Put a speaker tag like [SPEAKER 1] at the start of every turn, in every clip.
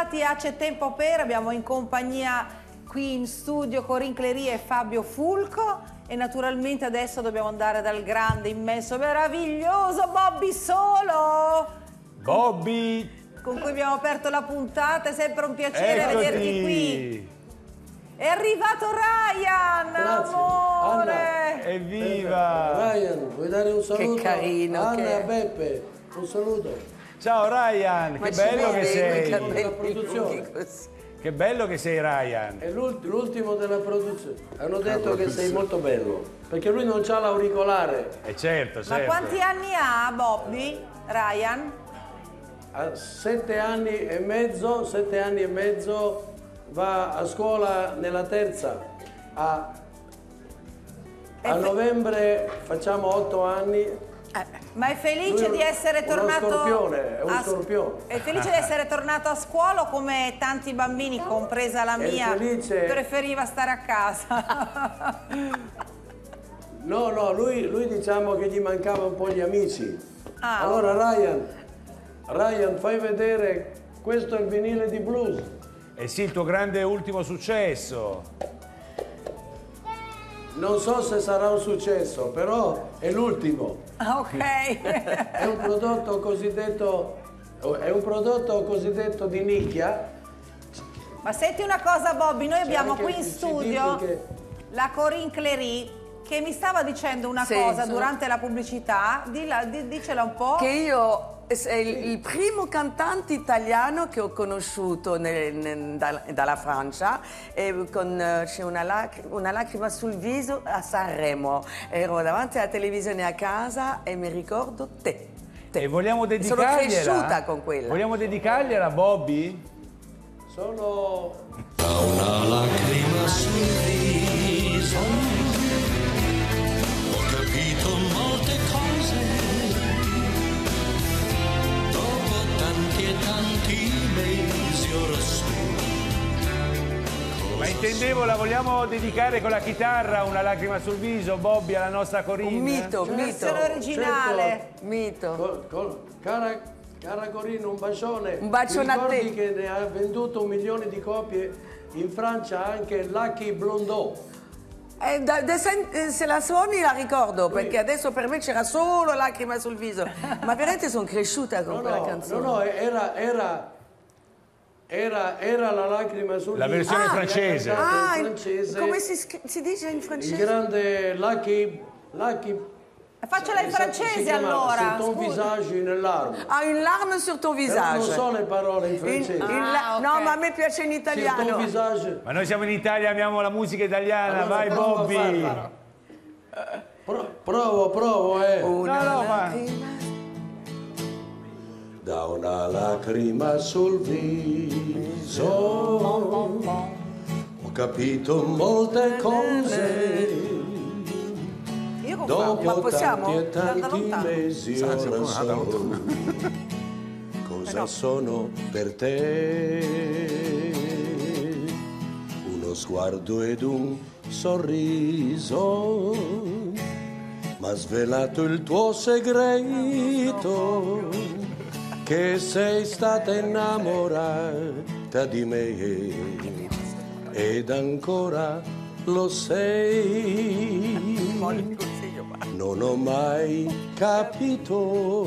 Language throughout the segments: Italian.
[SPEAKER 1] bentrovati a C'è Tempo Per, abbiamo in compagnia qui in studio Corinne Clery e Fabio Fulco e naturalmente adesso dobbiamo andare dal grande, immenso, meraviglioso Bobby Solo!
[SPEAKER 2] Bobby!
[SPEAKER 1] Con cui abbiamo aperto la puntata, è sempre un piacere vederti qui. È arrivato Ryan,
[SPEAKER 3] grazie.
[SPEAKER 1] amore!
[SPEAKER 3] Anna,
[SPEAKER 2] evviva!
[SPEAKER 3] Ryan, vuoi dare un saluto?
[SPEAKER 4] Che carino,
[SPEAKER 3] Anna
[SPEAKER 4] che...
[SPEAKER 3] e Beppe, un saluto.
[SPEAKER 2] Ciao Ryan, che bello che sei!
[SPEAKER 3] La produzione.
[SPEAKER 2] Che bello che sei Ryan!
[SPEAKER 3] È l'ultimo della produzione. Hanno detto che sei molto bello, perché lui non c'ha l'auricolare.
[SPEAKER 2] Certo, certo.
[SPEAKER 1] Ma quanti anni ha Bobby, Ryan?
[SPEAKER 3] Ha 7 anni e mezzo, 7 anni e mezzo, va a scuola nella terza. A novembre facciamo 8 anni.
[SPEAKER 1] Ma è felice di essere tornato...
[SPEAKER 3] Scorpione, è uno scorpione.
[SPEAKER 1] È felice di essere tornato a scuola o come tanti bambini, compresa la mia, preferiva stare a casa?
[SPEAKER 3] No, lui diciamo che gli mancava un po' gli amici. Allora Ryan, fai vedere, questo è il vinile di blues.
[SPEAKER 2] Eh sì, il tuo grande ultimo successo.
[SPEAKER 3] Non so se sarà un successo, però è l'ultimo.
[SPEAKER 1] Ok.
[SPEAKER 3] È un prodotto cosiddetto di nicchia.
[SPEAKER 1] Ma senti una cosa Bobby, noi abbiamo qui in
[SPEAKER 3] il
[SPEAKER 1] studio
[SPEAKER 3] CD
[SPEAKER 1] la Corinne Clery che mi stava dicendo una cosa durante la pubblicità, dicela un po'.
[SPEAKER 4] Che io è il primo cantante italiano che ho conosciuto dalla Francia e c'è una lacrima sul viso a Sanremo. Ero davanti alla televisione a casa e mi ricordo te.
[SPEAKER 2] E vogliamo dedicargliela?
[SPEAKER 4] Sono cresciuta con quella.
[SPEAKER 2] Vogliamo dedicargliela, Bobby?
[SPEAKER 3] Sono...
[SPEAKER 5] Da una lacrima sul viso ho capito molte cose. Dopo tanti e tanti mesi ora sono.
[SPEAKER 2] Ma intendevo, la vogliamo dedicare con la chitarra, una lacrima sul viso, Bobby, alla nostra Corinne?
[SPEAKER 4] Un mito,
[SPEAKER 1] Versione originale.
[SPEAKER 3] Certo.
[SPEAKER 4] Mito.
[SPEAKER 3] Cara Corinne, un bacione.
[SPEAKER 4] Un bacione a te.
[SPEAKER 3] Ricordi che ne ha venduto 1 milione di copie in Francia anche Lucky Blondeau.
[SPEAKER 4] Se la suoni la ricordo, perché adesso per me c'era solo lacrima sul viso. Ma veramente sono cresciuta con quella canzone.
[SPEAKER 3] No, era la lacrima sul viso.
[SPEAKER 2] La versione francese.
[SPEAKER 3] Francese.
[SPEAKER 4] Come si dice in francese?
[SPEAKER 3] Il grande Lucky
[SPEAKER 1] Faccela in francese allora.
[SPEAKER 3] Sur ton visage une larme.
[SPEAKER 4] Ah, une larme sur ton visage.
[SPEAKER 3] Non so le parole in francese.
[SPEAKER 1] Okay.
[SPEAKER 4] No, ma a me piace in
[SPEAKER 3] Sur
[SPEAKER 4] italiano.
[SPEAKER 3] ton visage.
[SPEAKER 2] Ma noi siamo in Italia, amiamo la musica italiana,
[SPEAKER 3] Allora,
[SPEAKER 2] vai
[SPEAKER 3] prova a
[SPEAKER 2] Bobby!
[SPEAKER 3] farla. Provo,
[SPEAKER 2] ma...
[SPEAKER 3] Da una lacrima sul viso ho capito molte cose. Dopo
[SPEAKER 4] ma possiamo?
[SPEAKER 3] tanti e tanti mesi ora so cosa sono per te. Uno sguardo ed un sorriso m'ha svelato il tuo segreto, che sei stata innamorata di me ed ancora lo sei. Non ho mai capito,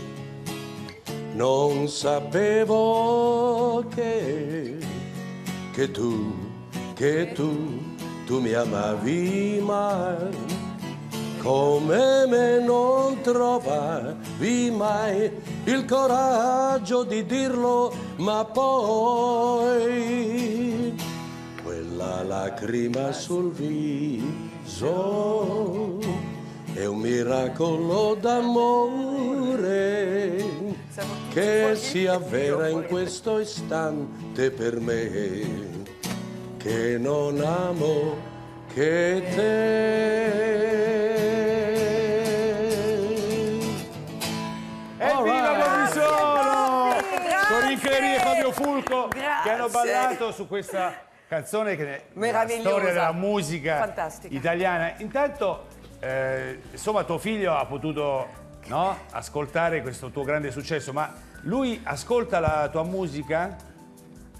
[SPEAKER 3] non sapevo che tu mi amavi mai, come me non trovavi mai il coraggio di dirlo, ma poi quella lacrima sul viso è un miracolo d'amore che si avvera in questo istante per me, che non amo che te.
[SPEAKER 2] Evviva Bobby Solo! Corinne Clery e Fabio Fulco che hanno ballato su questa canzone che è la storia della musica
[SPEAKER 4] fantastica
[SPEAKER 2] italiana. Intanto insomma tuo figlio ha potuto ascoltare questo tuo grande successo, ma lui ascolta la tua musica?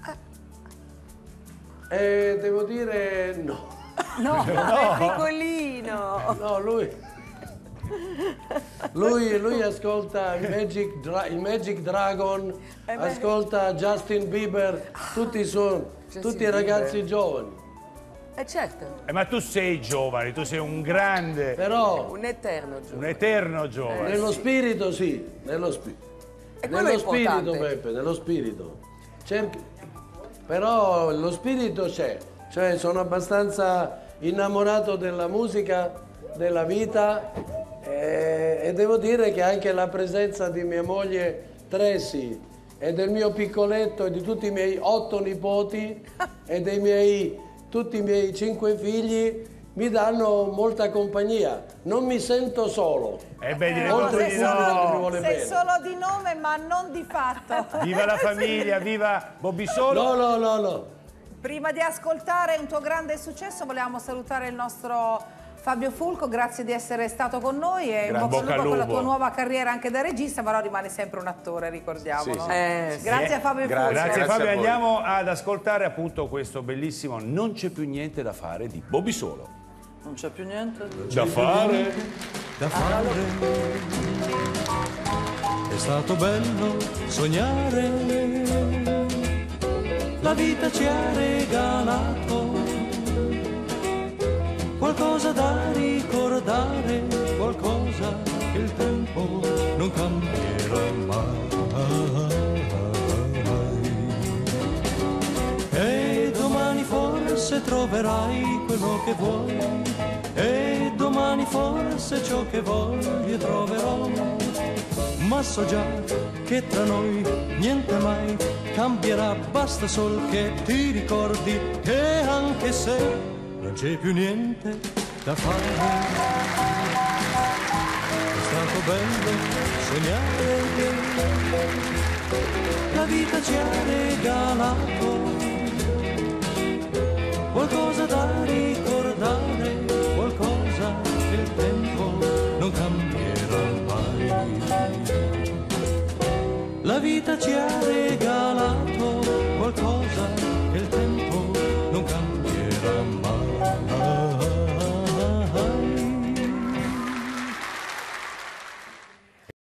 [SPEAKER 3] Devo dire no.
[SPEAKER 4] No, è piccolino.
[SPEAKER 3] No, lui ascolta il Magic Dragon, ascolta Justin Bieber, tutti i ragazzi giovani.
[SPEAKER 4] Certo.
[SPEAKER 2] Ma tu sei giovane, tu sei un grande...
[SPEAKER 3] Però...
[SPEAKER 4] Un eterno giovane.
[SPEAKER 2] Un eterno giovane.
[SPEAKER 3] Nello spirito sì, nello spirito. Nello spirito, Peppe, nello spirito. Però lo spirito c'è. Cioè sono abbastanza innamorato della musica, della vita e devo dire che anche la presenza di mia moglie Tracy e del mio piccoletto e di tutti i miei 8 nipoti e tutti i miei 5 figli mi danno molta compagnia. Non mi sento solo.
[SPEAKER 2] Oltre
[SPEAKER 1] sei solo di nome ma non di fatto.
[SPEAKER 2] Viva la famiglia, viva Bobby Solo.
[SPEAKER 3] No.
[SPEAKER 1] Prima di ascoltare un tuo grande successo volevamo salutare il nostro Fabio Fulco, grazie di essere stato con noi e in bocca al lupo con la tua nuova carriera anche da regista, però rimane sempre un attore, ricordiamolo.
[SPEAKER 3] Sì.
[SPEAKER 1] Grazie a Fabio Fulco.
[SPEAKER 2] Grazie Fabio, andiamo ad ascoltare appunto questo bellissimo Non c'è più niente da fare di Bobby Solo.
[SPEAKER 1] Non c'è più niente
[SPEAKER 2] da fare.
[SPEAKER 5] È stato bello sognare, la vita ci ha regalato qualcosa da ricordare, qualcosa che il tempo non cambierà mai. E domani forse troverai quello che vuoi, e domani forse ciò che voglio troverò, ma so già che tra noi niente mai cambierà, basta sol che ti ricordi che anche se non c'è più niente da fare, è stato bello sognare, la vita ci ha regalato qualcosa da ricordare,